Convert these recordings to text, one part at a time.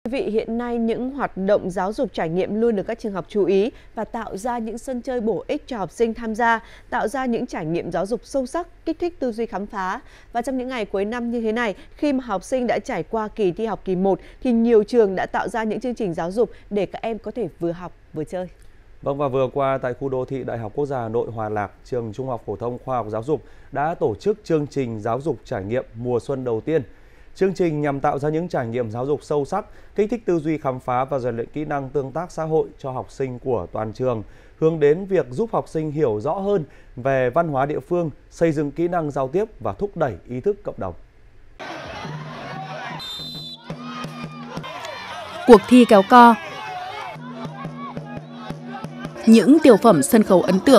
Quý vị, hiện nay những hoạt động giáo dục trải nghiệm luôn được các trường học chú ý và tạo ra những sân chơi bổ ích cho học sinh tham gia, tạo ra những trải nghiệm giáo dục sâu sắc, kích thích tư duy khám phá. Và trong những ngày cuối năm như thế này, khi mà học sinh đã trải qua kỳ thi học kỳ 1 thì nhiều trường đã tạo ra những chương trình giáo dục để các em có thể vừa học vừa chơi. Vâng, và vừa qua tại khu đô thị Đại học Quốc gia Hà Nội Hòa Lạc, trường Trung học phổ thông Khoa học Giáo dục đã tổ chức chương trình giáo dục trải nghiệm mùa xuân đầu tiên. Chương trình nhằm tạo ra những trải nghiệm giáo dục sâu sắc, kích thích tư duy khám phá và rèn luyện kỹ năng tương tác xã hội cho học sinh của toàn trường, hướng đến việc giúp học sinh hiểu rõ hơn về văn hóa địa phương, xây dựng kỹ năng giao tiếp và thúc đẩy ý thức cộng đồng. Cuộc thi kéo co, những tiểu phẩm sân khấu ấn tượng.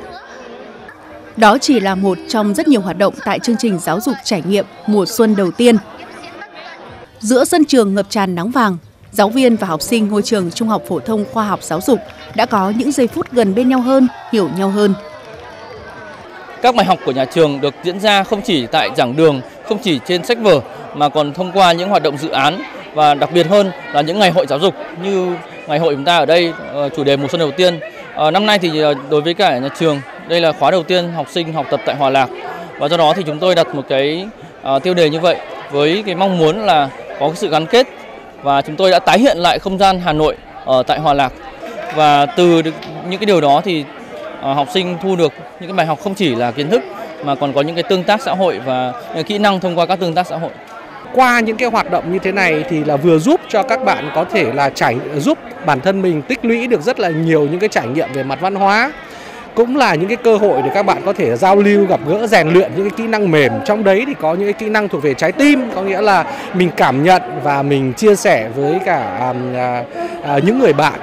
Đó chỉ là một trong rất nhiều hoạt động tại chương trình giáo dục trải nghiệm mùa xuân đầu tiên. Giữa sân trường ngập tràn nắng vàng, giáo viên và học sinh ngôi trường Trung học phổ thông Khoa học Giáo dục đã có những giây phút gần bên nhau hơn, hiểu nhau hơn. Các bài học của nhà trường được diễn ra không chỉ tại giảng đường, không chỉ trên sách vở mà còn thông qua những hoạt động dự án và đặc biệt hơn là những ngày hội giáo dục như ngày hội chúng ta ở đây, chủ đề mùa xuân đầu tiên. Năm nay thì đối với cả nhà trường, đây là khóa đầu tiên học sinh học tập tại Hòa Lạc và do đó thì chúng tôi đặt một cái tiêu đề như vậy với cái mong muốn là có cái sự gắn kết và chúng tôi đã tái hiện lại không gian Hà Nội ở tại Hòa Lạc và từ những cái điều đó thì học sinh thu được những cái bài học không chỉ là kiến thức mà còn có những cái tương tác xã hội và kỹ năng thông qua các tương tác xã hội. Qua những cái hoạt động như thế này thì là vừa giúp cho các bạn có thể là giúp bản thân mình tích lũy được rất là nhiều những cái trải nghiệm về mặt văn hóa, cũng là những cái cơ hội để các bạn có thể giao lưu, gặp gỡ, rèn luyện những cái kỹ năng mềm. Trong đấy thì có những cái kỹ năng thuộc về trái tim, có nghĩa là mình cảm nhận và mình chia sẻ với cả những người bạn.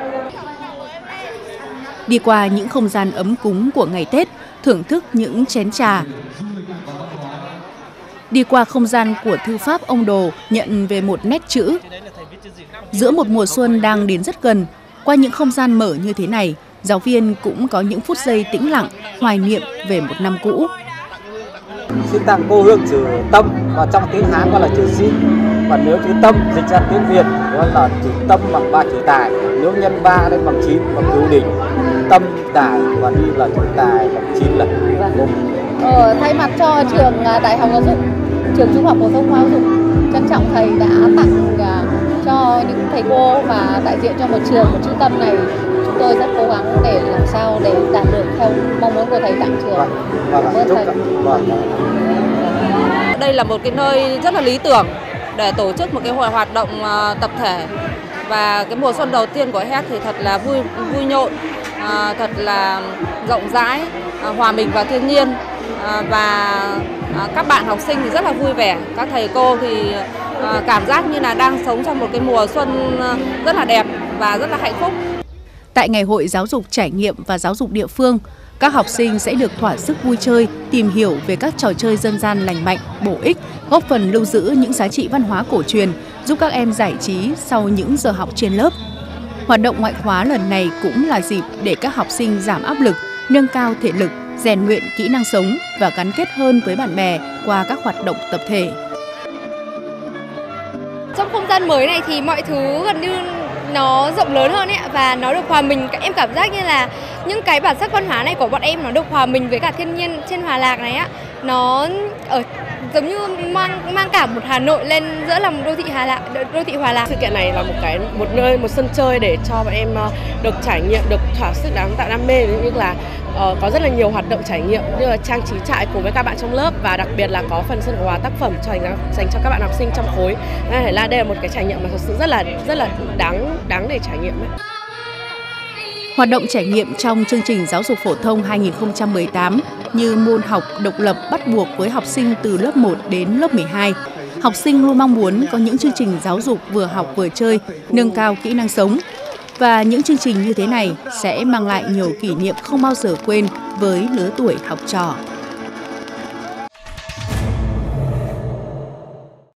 Đi qua những không gian ấm cúng của ngày Tết, thưởng thức những chén trà. Đi qua không gian của thư pháp ông Đồ nhận về một nét chữ. Giữa một mùa xuân đang đến rất gần, qua những không gian mở như thế này, giáo viên cũng có những phút giây tĩnh lặng, hoài niệm về một năm cũ. Xin tặng cô hương chữ tâm và trong tiếng Hán gọi là chữ xin. Và nếu chữ tâm dịch ra tiếng Việt gọi là chữ tâm bằng 3 chữ tài. Nếu nhân 3 lên bằng 9 bằng cửu đỉnh. Tâm tài và đi là chữ tài bằng 9 là thay mặt cho trường Đại học Giáo dục, trường Trung học phổ thông Khoa học Giáo dục, trân trọng thầy đã tặng cho những thầy cô và đại diện cho một trường, một trung tâm này. Chúng tôi rất cố gắng để làm sao để đạt được theo mong muốn của thầy tặng trường. Cảm ơn thầy. Đây là một cái nơi rất là lý tưởng để tổ chức một cái hoạt động tập thể và cái mùa xuân đầu tiên của HET thì thật là vui nhộn, thật là rộng rãi, hòa mình vào thiên nhiên và các bạn học sinh thì rất là vui vẻ, các thầy cô thì cảm giác như là đang sống trong một cái mùa xuân rất là đẹp và rất là hạnh phúc. Tại ngày hội giáo dục trải nghiệm và giáo dục địa phương, các học sinh sẽ được thỏa sức vui chơi, tìm hiểu về các trò chơi dân gian lành mạnh, bổ ích, góp phần lưu giữ những giá trị văn hóa cổ truyền, giúp các em giải trí sau những giờ học trên lớp. Hoạt động ngoại khóa lần này cũng là dịp để các học sinh giảm áp lực, nâng cao thể lực, rèn luyện kỹ năng sống và gắn kết hơn với bạn bè qua các hoạt động tập thể. Trong không gian mới này thì mọi thứ gần như nó rộng lớn hơn ấy, và nó được hòa mình. Em cảm giác như là những cái bản sắc văn hóa này của bọn em nó được hòa mình với cả thiên nhiên trên Hòa Lạc này á, nó giống như mang cả một Hà Nội lên giữa lòng đô thị Hòa Lạc. Sự kiện này là một sân chơi để cho bọn em được trải nghiệm, được thỏa sức tạo đam mê, như là có rất là nhiều hoạt động trải nghiệm như là trang trí trại cùng với các bạn trong lớp và đặc biệt là có phần sân khấu tác phẩm dành cho các bạn học sinh trong khối. Đây là một cái trải nghiệm mà thật sự rất là đáng để trải nghiệm ấy. Hoạt động trải nghiệm trong chương trình giáo dục phổ thông 2018 như môn học độc lập bắt buộc với học sinh từ lớp 1 đến lớp 12. Học sinh luôn mong muốn có những chương trình giáo dục vừa học vừa chơi, nâng cao kỹ năng sống. Và những chương trình như thế này sẽ mang lại nhiều kỷ niệm không bao giờ quên với lứa tuổi học trò.